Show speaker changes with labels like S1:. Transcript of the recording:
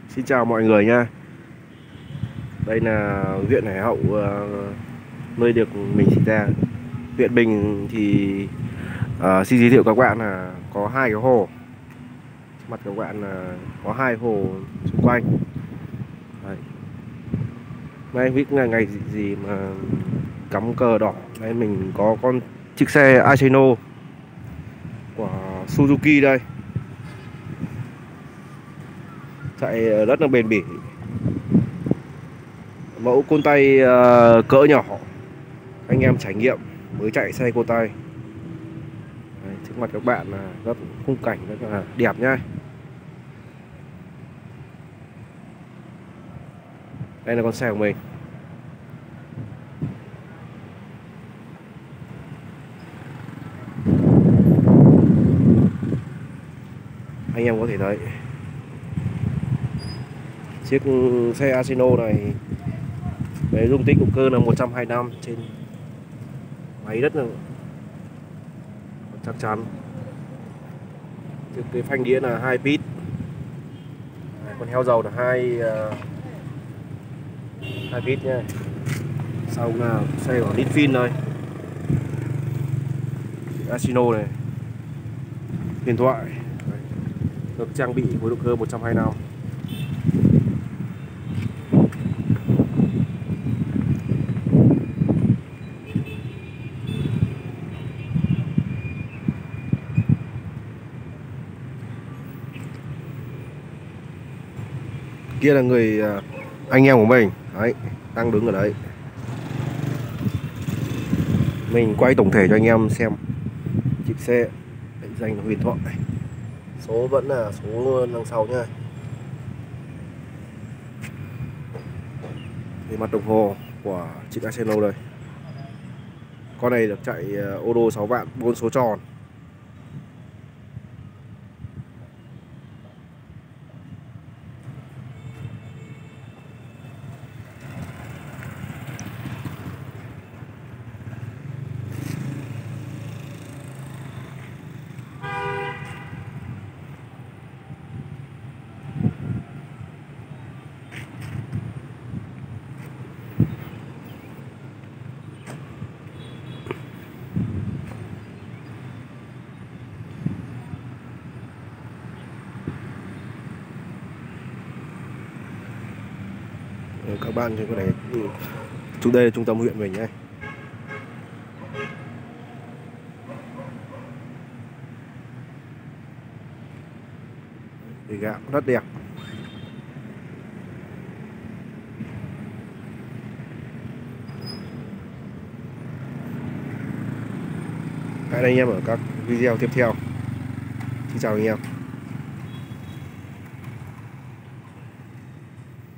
S1: Xin chào mọi người nha. Đây là huyện Hải Hậu, nơi được mình sinh ra. Huyện mình thì xin giới thiệu các bạn là có hai cái hồ. Trước mặt các bạn là có hai hồ xung quanh. Đấy. Nay anh biết là ngày gì mà cắm cờ đỏ. Đây mình có con chiếc xe Asino của Suzuki đây. Chạy rất là bền bỉ. Mẫu côn tay cỡ nhỏ, anh em trải nghiệm mới chạy xe côn tay. Đấy, trước mặt các bạn là rất khung cảnh rất là đẹp nhá. Đây là con xe của mình. Anh em có thể thấy chiếc xe Asino này với dung tích động cơ là 125 trên máy rất là chắc chắn. Cái phanh đĩa là 2 pit. Con heo dầu là 2 pit nha. Sau là xe của Litfin đây. Asino này. Điện thoại. Được trang bị với động cơ 125. Kia là người anh em của mình đấy, đang đứng ở đấy. Mình quay tổng thể cho anh em xem chiếc xe định danh là huyền thoại. Số vẫn là số đằng sau nha. Thì mặt đồng hồ của chiếc Asino đây. Con này được chạy ô tô 6 vạn 4 số tròn. Các bạn trên cái này, đây là trung tâm huyện mình nhé. Thì gạo rất đẹp. Hẹn anh em ở các video tiếp theo. Xin chào anh em.